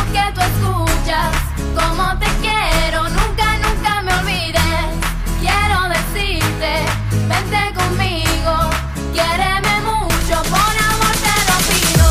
que tú escuchas, como te quiero, nunca, nunca me olvides. Quiero decirte, vente conmigo, quiéreme mucho, por amor te lo pido.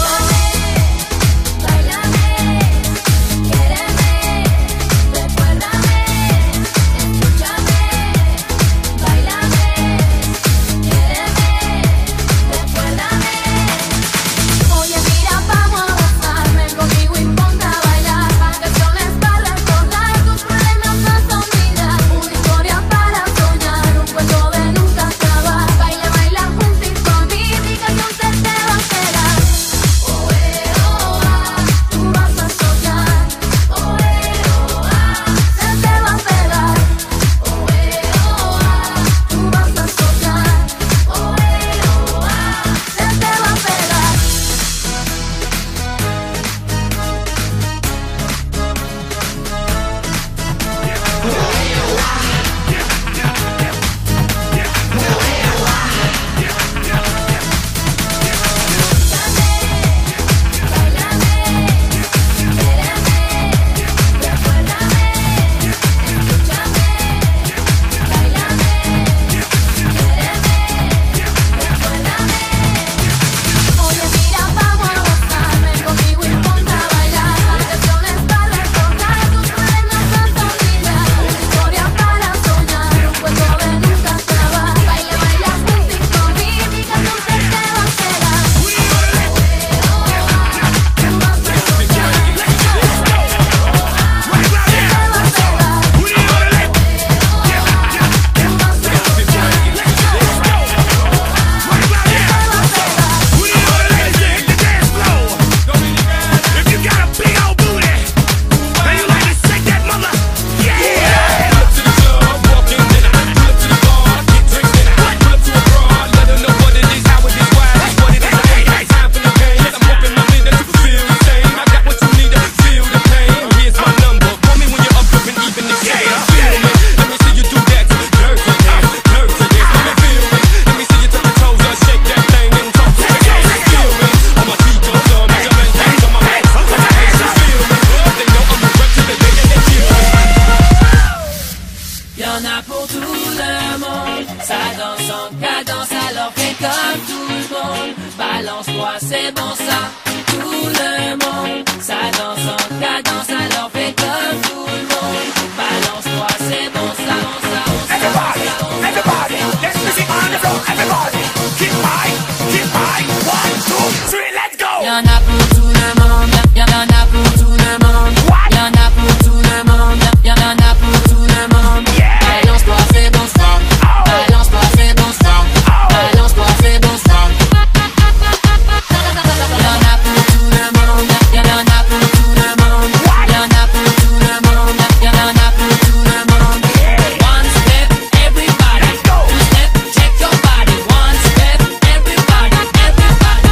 Báilame, quiéreme, recuérdame, escúchame. Báilame, quiéreme, recuérdame. Oye, mira, vamos a gozar, ven conmigo y ponte a bailar. Vacaciones para recordar, tus problemas no son vida. Una historia para soñar, un cuento de nunca acabar. Baila, baila juntito a mí, mi canción se te va a quedar. Oh, tú vas a soñar. Oh, se te va a pegar. Oh, tú vas a soñar. Oh, se te va a pegar. Oye, mira, vamos a gozar, ven conmigo y ponte a bailar. Vacaciones para recordar, tus problemas no son vida. Una historia para soñar, un cuento de nunca acabar. Baila, baila juntito a mí, mi canción se te va a quedar. Tú vas a Y'en a pour tout le monde, ça danse en cadence, alors fais comme tout le monde. Balance-toi, c'est bon ça. Tout le monde, ça danse en cadence, alors fais comme tout le monde. Balance-toi, c'est bon ça. Everybody, everybody, let's music on the floor, everybody. Keep high, 1, 2, 3, let's go. Y'en a pour tout le monde, y'en a pour tout le monde. Y'en a pour tout le monde, y'en a pour tout le monde. Balance-toi, fais bon ça. Balance-toi, fais bon ça. Balance-toi, fais bon ça. Y'en a pour tout le monde, y'en a pour tout le monde. Y'en a pour tout le monde, y'en a pour tout le monde. One step, everybody. Two step, check your body. One step, everybody, everybody.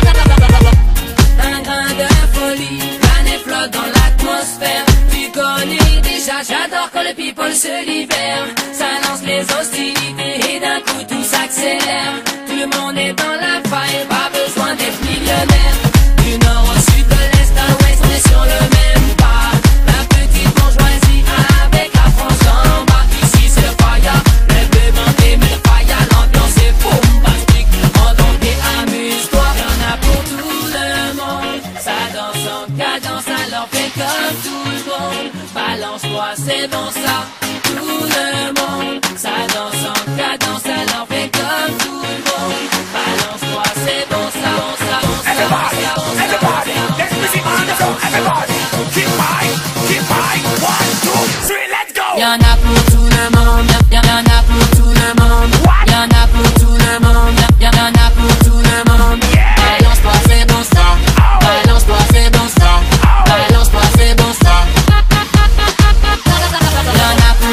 Un grain de folie, planète flotte dans l'atmosphère. Tu connais déjà, j'adore quand le people se libère. Ça lance les hostilités et d'un coup tout s'accélère. Tout le monde est dans la faille, pas besoin d'être millionnaire. Du nord au sud, de l'est à l'ouest, on est sur le même pas. La petite bourgeoisie avec la France en bas. Ici c'est le fire, le bleu monté, mais le fire, l'ambiance est bombastique. Entends et amuse-toi, y'en a pour tout le monde. Ça danse en cadence, alors fais comme tout le monde. Balance-toi, c'est bon ça. Tout le monde, ça danse en cadence, alors fais comme tout le monde. Balance-toi, c'est bon ça. Everybody, everybody, let's music on the floor, everybody. Keep high, 1, 2, 3, let's go. Y'en a pour tout le monde, y'en a pour tout le monde. Y'en a pour tout le monde, y'en a pour tout le monde. Balance-toi, fais bon ça. Balance-toi, fais bon ça. Balance-toi, fais bon ça. Y'en a pour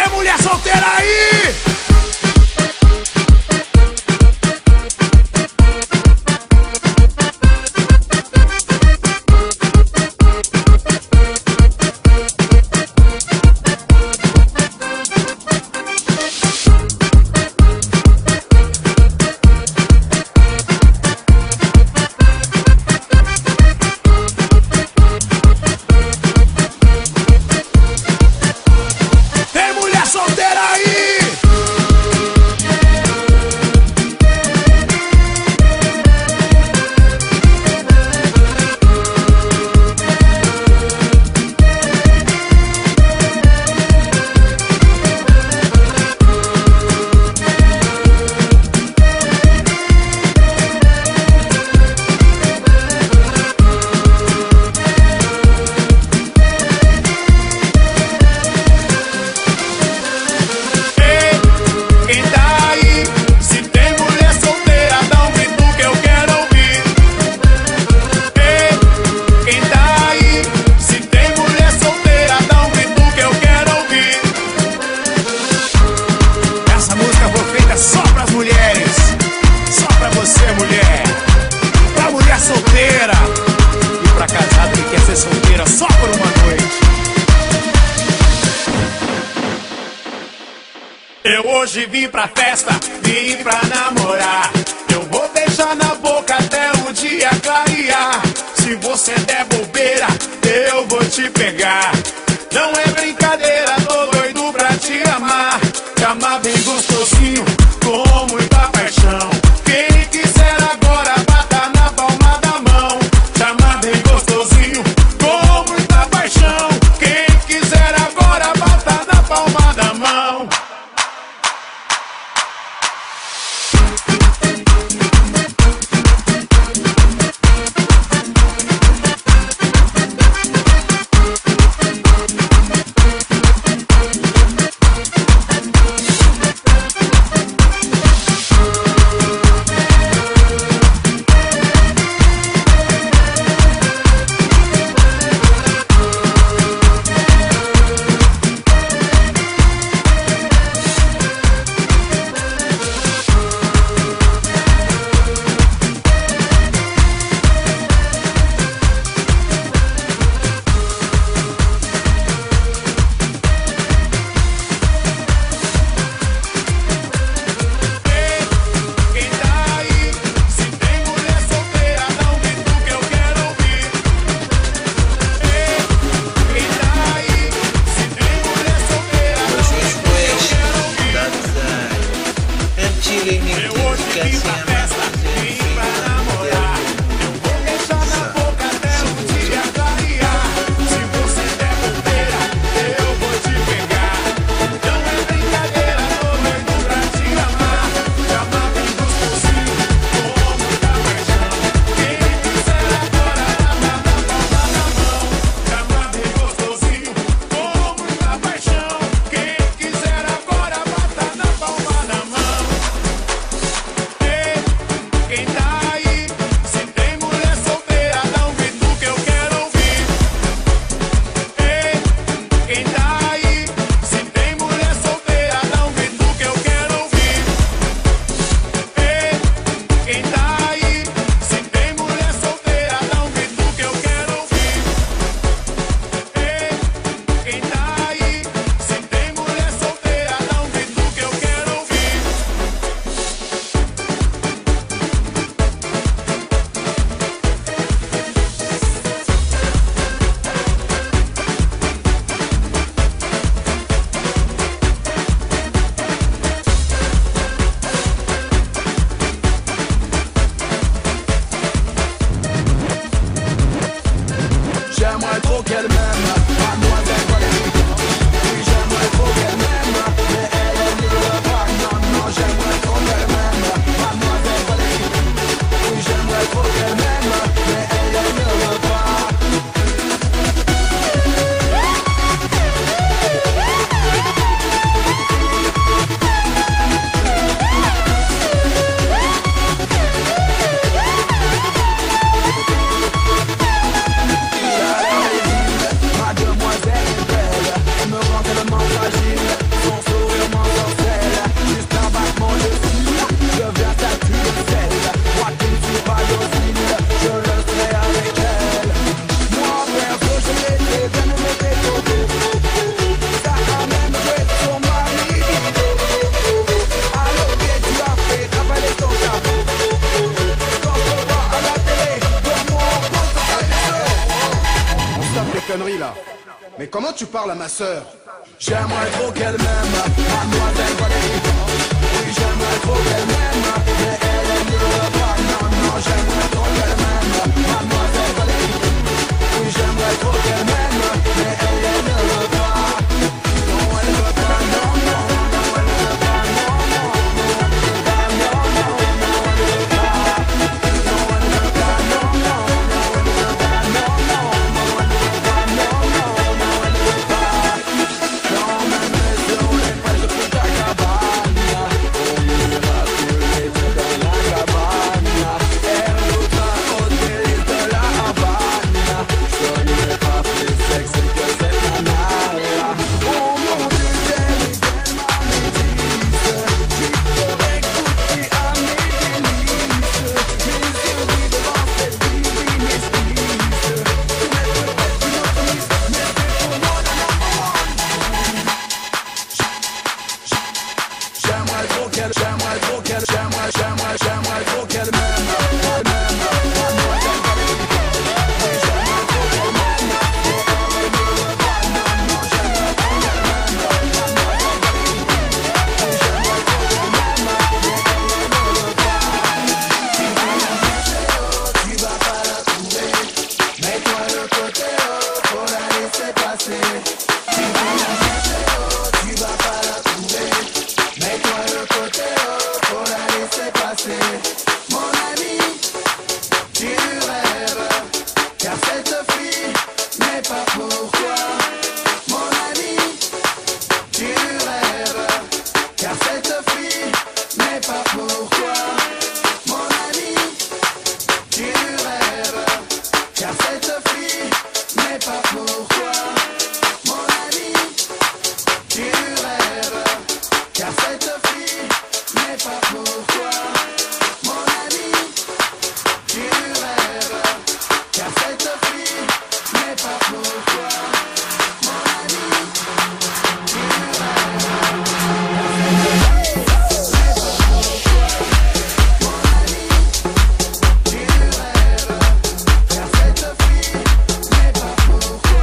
Tem mulher solteira aí? Eu hoje vim pra festa, vim pra namorar. Eu vou beijar na boca até o dia clarear. Se você der bobeira, eu vou te pegar. Não é brincadeira, tô doido pra te amar. Te amar bem gostosinho, com muita paixão. Quem quiser agora, bata na palma da mão. Te amar bem gostosinho, com muita paixão. Quem quiser agora, bata na palma da mão. comment tu parles à ma sœur? J'aimerais trop qu'elle m'aime, mademoiselle Valérie. Oui, j'aimerais trop qu'elle m'aime, mais elle ne veut pas. Non, non, j'aimerais trop qu'elle m'aime, mademoiselle Valérie. Oui, j'aimerais trop qu'elle m'aime, mais elle ne veut pas. Non, elle ne veut pas, non, non, non, elle ne veut pas, non, non, non, elle ne veut pas, non, non, non, elle ne veut pas. Non, elle ne veut pas, non, non, non, elle ne veut pas, non, non, non, elle ne veut pas, non, non, non, elle ne veut pas. Non, même les yeux, on les presse de Copacabana. On ira tous les deux dans la cabane. Elle nous a au délit de la Havane. Je n'ai pas plus sexy que cette nana-là. Oh mon Dieu, quelle tellement métisse. J'y ferai goûter à mes délices. Mes yeux brillent devant cette divine esquisse. Tu n'es peut-être une autre miss, mais t'es pour moi la number one. J'aimerais trop qu'elle m'aime, elle m'aime, mademoiselle Valérie. Oui, j'aimerais trop qu'elle m'aime, mais elle ne veut pas. Non, non, j'aimerais trop qu'elle m'aime, mademoiselle Valérie. Oui, j'aimerais trop qu'elle m'aime, mais elle ne veut pas. Tu vas la chercher, oh, tu vas pas la trouver. Mets-toi de côté, oh, faut la laisser passer. Tu vas la chercher, oh, tu vas pas la trouver. Mets-toi de côté, oh, faut la laisser passer. Mon ami, tu rêves, car cette fille n'est pas pour toi. Mon ami, tu rêves, car cette fille n'est pas pour toi. Mon ami, tu rêves, car cette fille n'est pas pour toi. Mon ami, tu rêves, car cette fille n'est pas pour toi. Mon ami, tu rêves, car cette fille n'est pas pour toi. Mon ami, tu rêves, car cette fille n'est pas pour toi.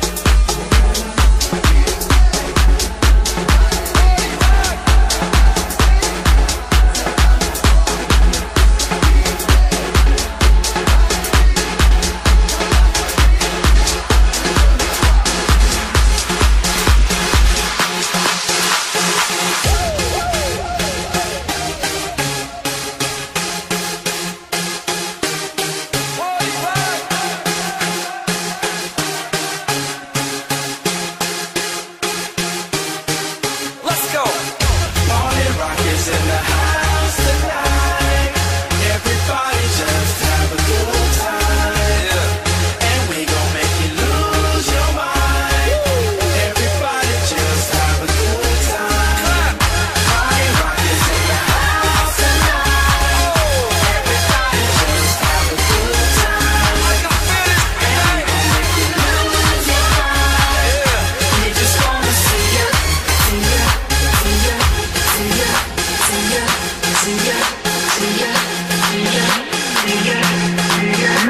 Let's go. Party rock is in the house tonight. Everybody just have a good time. And we gon' make you lose your mind. Everybody just have a good time. Party rock is in the house tonight. Everybody just have a good time. I can feel it. And we gon' make you lose your mind. We just wanna see ya, see ya, see ya, see ya, see ya, see ya, see ya, see ya, see ya, see ya.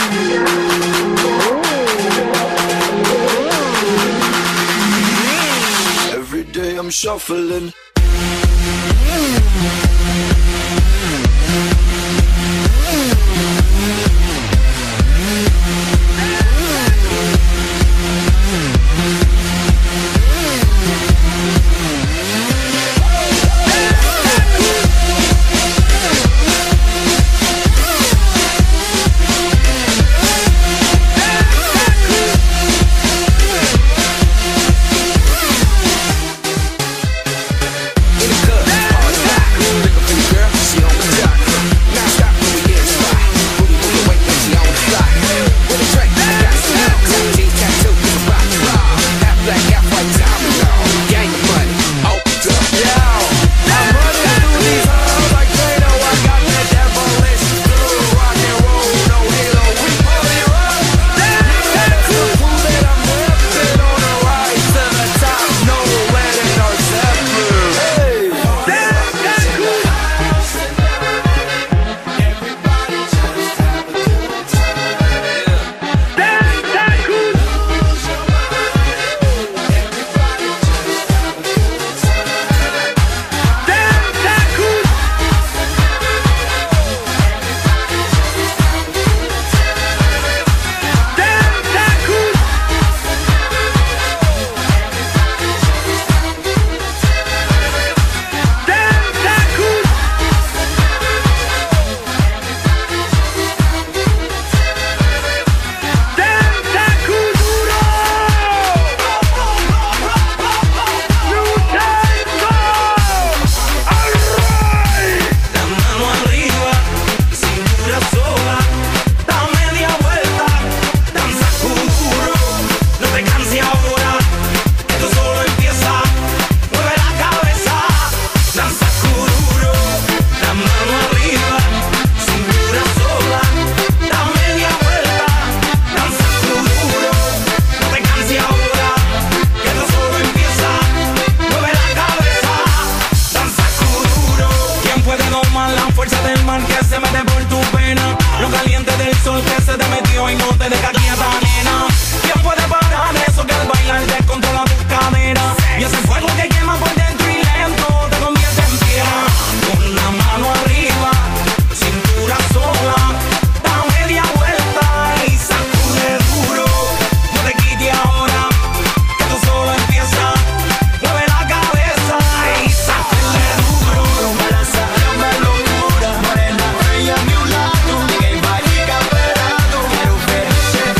Every day I'm shuffling. In y no te deja quieta, nena. ¿Quién puede parar eso que al bailar descontrola tus caderas? Y ese fuego que quema por dentro y lento te convierte en piedra. Con la mano arriba, cintura sola, da media vuelta y sacude duro. No te quites ahora, que tú solo empiezas. Mueve la cabeza y sacude duro. Balanza, una locura, morena, ella a mi lado. Ninguém vai ficar parado. Quero ver você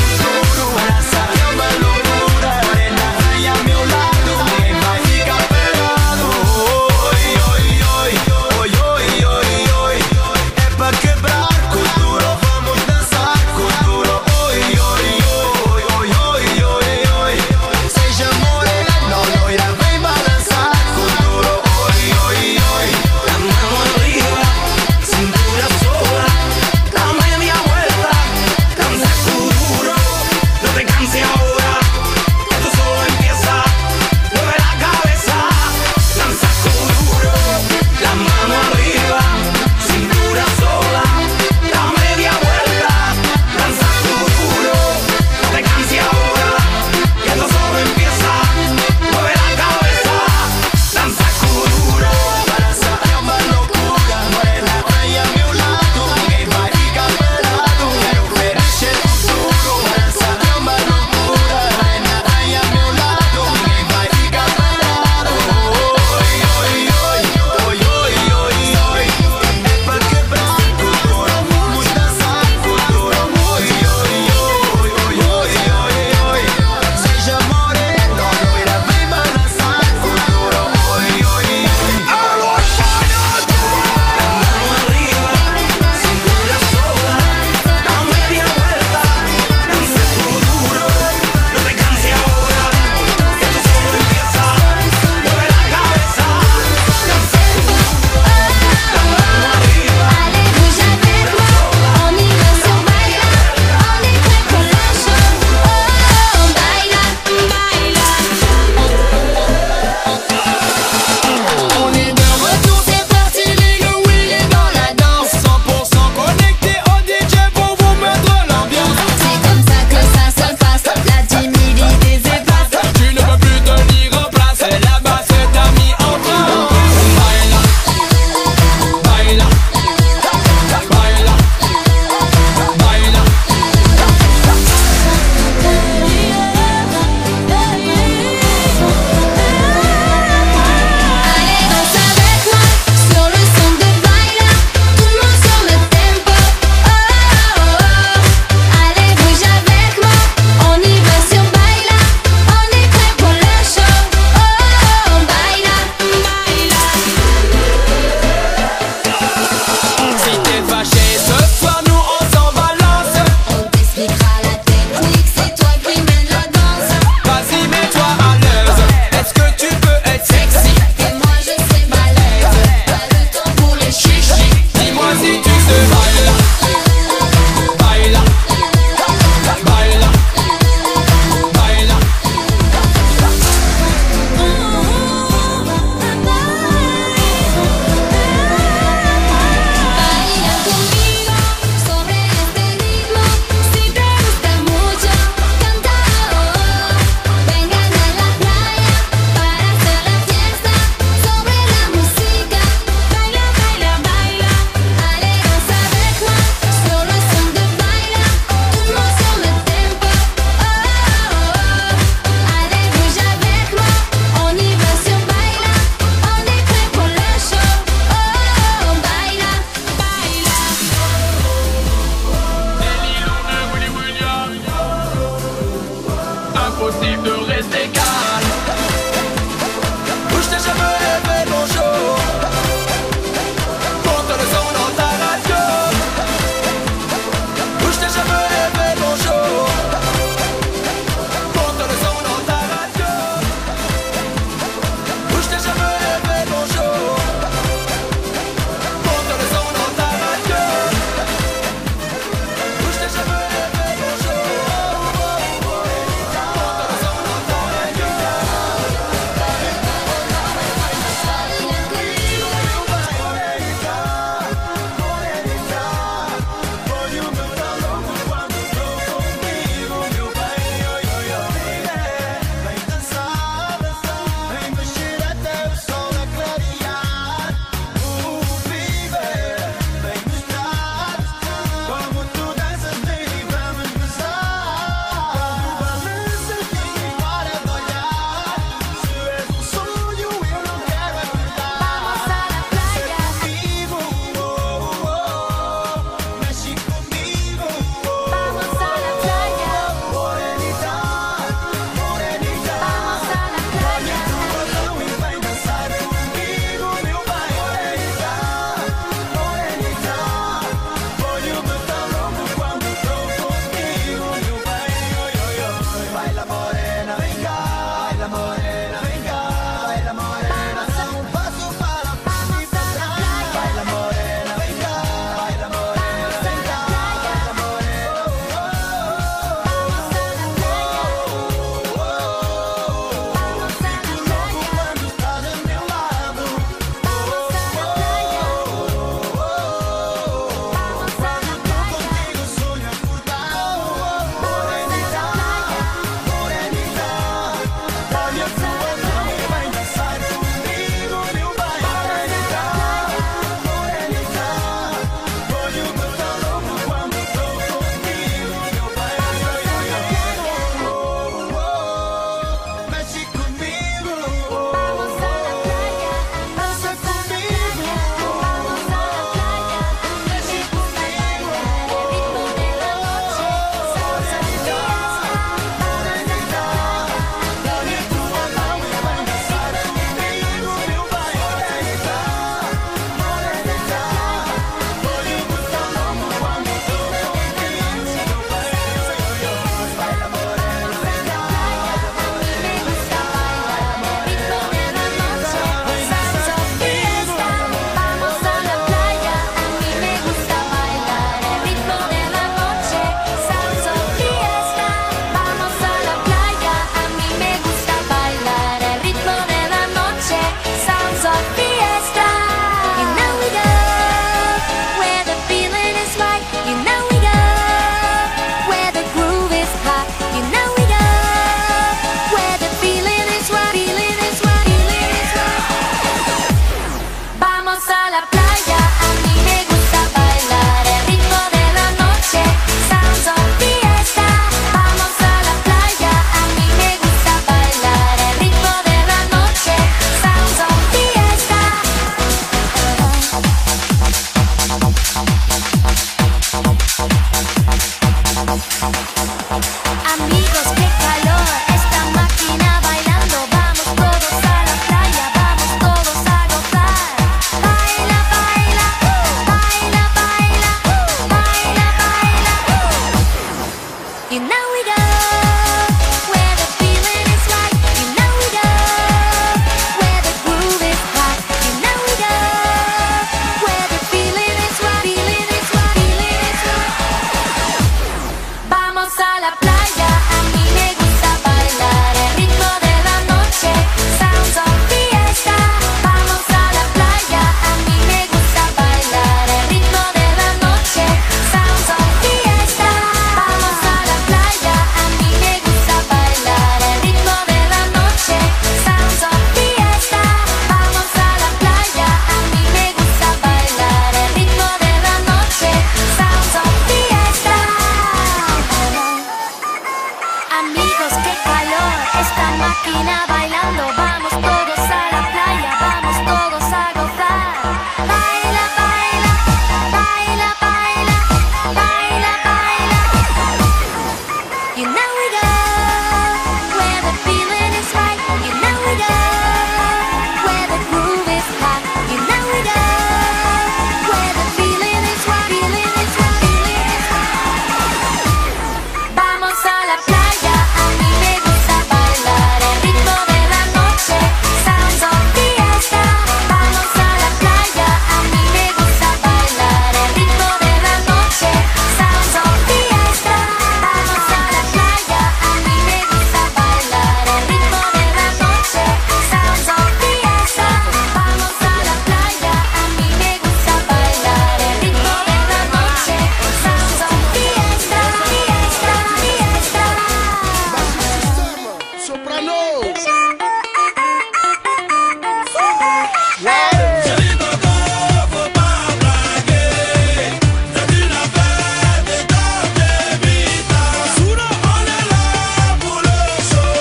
Chérie Coco, faut pas blaguer. C'est une affaire de Dolce Vita. On est là pour le show.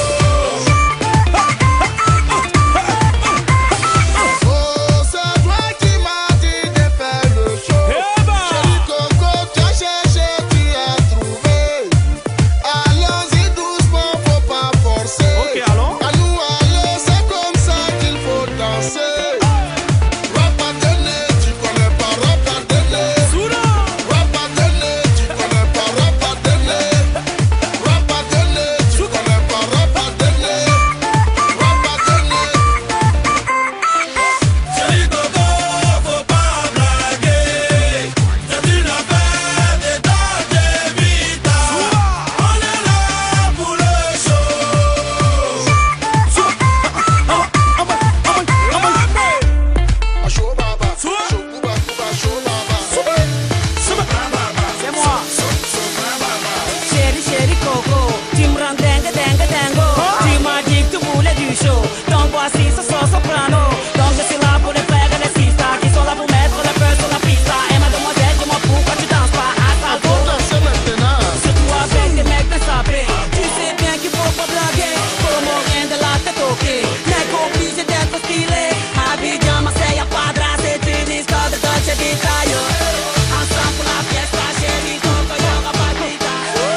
Oh, c'est toi qui m'as dit de faire le show. Chérie Coco, tu as cherché, tu as trouvé. Allons-y doucement, faut pas forcer. Ok, allons. À nous aller, c'est comme ça qu'il faut danser. Rapadene, tu connais pas Rapadene. Rapadene, tu connais pas Rapadene. Rapadene, tu connais pas Rapadene. Rapadene. Chérie Coco, faut pas blaguer. C'est une affaire de Dolce Vita. On est là pour le show. Show baba, show kuba kuba, show baba. C'est moi. Chérie, chérie Coco, tu me rends dingue, dingue, dingo. Tu m'as dit que tu voulais du show. Donc voici ce soir soprano. Donc je suis là pour les frères et les sisters qui sont là pour mettre le feu sur la piste. Et mademoiselle, dis-moi pourquoi tu danses pas à ta Faut danser maintenant. surtout avec des mecs bien sapés. Tu sais bien qu'il faut pas blaguer. Como rien de la tête au pied. Mec obligé d'être stylé. Abidjan, Marseille, Padra, c'est une histoire de Dolce Vita, yo. Ensemble pour la fiesta, chérie Coco, yo, Rapatita.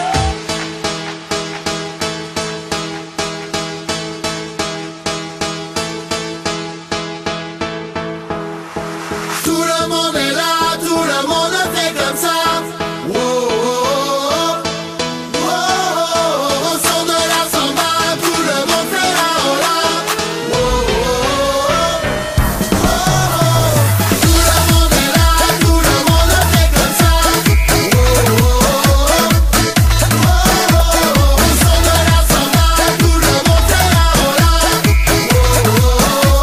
Tout le monde est là, tout le monde fait comme ça. Wow, wow, wow, wow. Au son de la samba, tout le monde fait la hola. Wow, wow, wow. Tout le monde est là, tout le monde fait comme ça. Wow, wow, wow. Au son de la samba, tout le monde fait la hola. Wow, wow,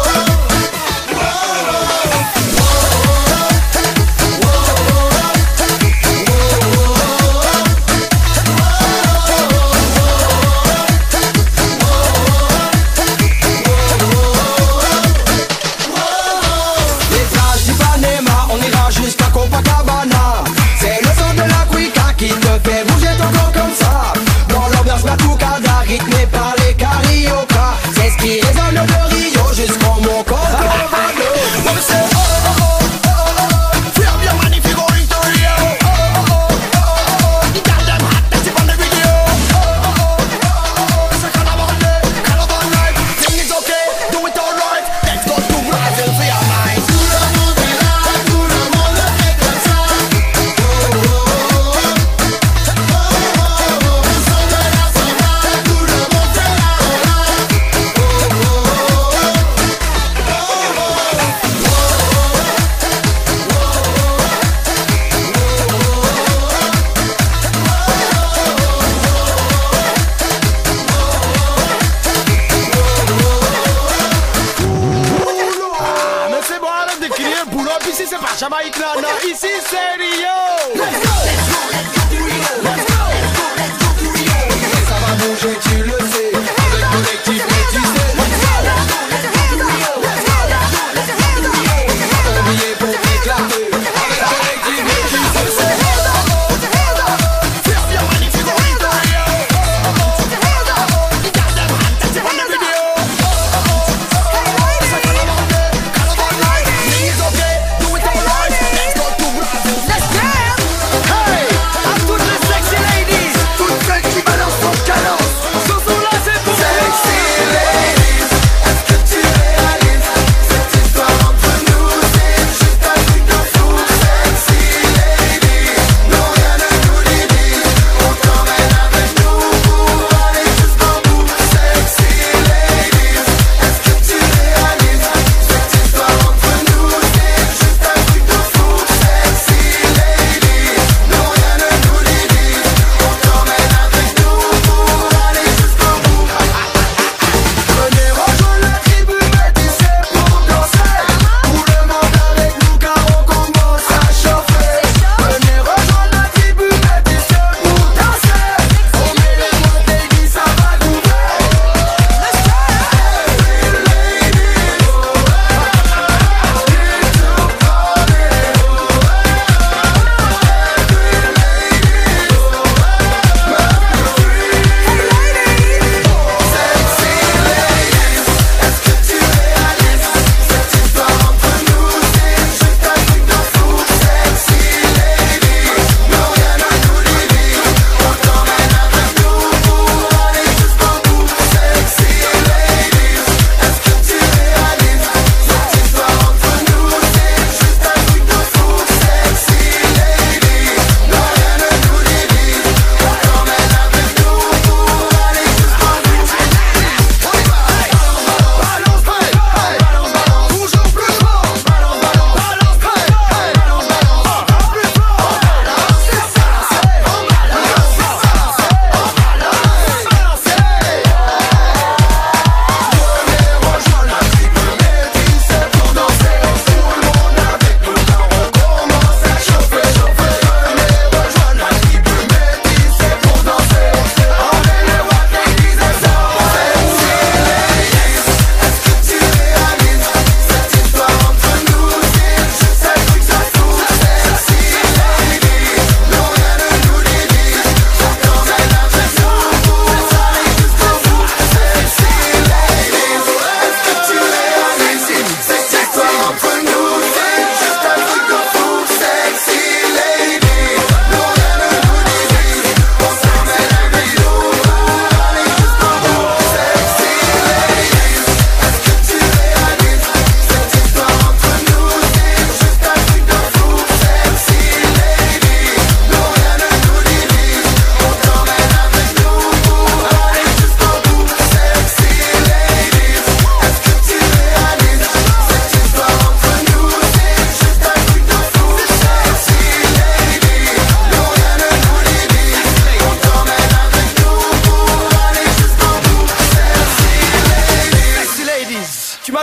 Les plages d'Ipanema, on ira jusqu'à Copacabana. C'est le son de la cuica qui te fait bouger ton corps comme ça. Dans l'ambiance batucada, rythmée par les carioca. C'est ce qui résonne de Rio jusqu'au Mont Corcovado. Non mais c'est oh oh oh oh oh oh. Faire bien magnifique au Victoria. Oh oh oh oh oh oh. You got them hot, that's it on the video. Oh oh oh oh oh. C'est carnaval day, carnaval night. Thing is okay, do it alright. Let's go to Brazil for your mind. tout le monde est là, tout le monde fait comme ça. Oh, oh, oh, oh, oh. Au son de la samba, tout le monde fait la hola. Oh, oh, oh, Ah, mais c'est bon, arrête de crier boulot. Ici, c'est pas Jamaïque, non, non. Ici, c'est Rio. Let's go, let's go, let's go to Rio. Let's go, let's go, let's go to Rio. Et ça va bouger, tu le sais. Avec collectif métissé. Let's go, let's go, let's go to Rio. Let's go, let's go, let's go to Rio. On billet pour éclater. Avec collectif métissé. Faire bien magnifique au Victoria. You got them hot, that's it on the video. C'est carnaval day, carnaval night. Thing is okay, do it alright. Let's go to Brazil. Let's dance. Hey, à toutes les sexy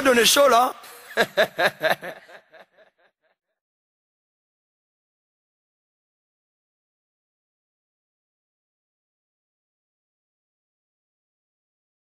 donné chaud là.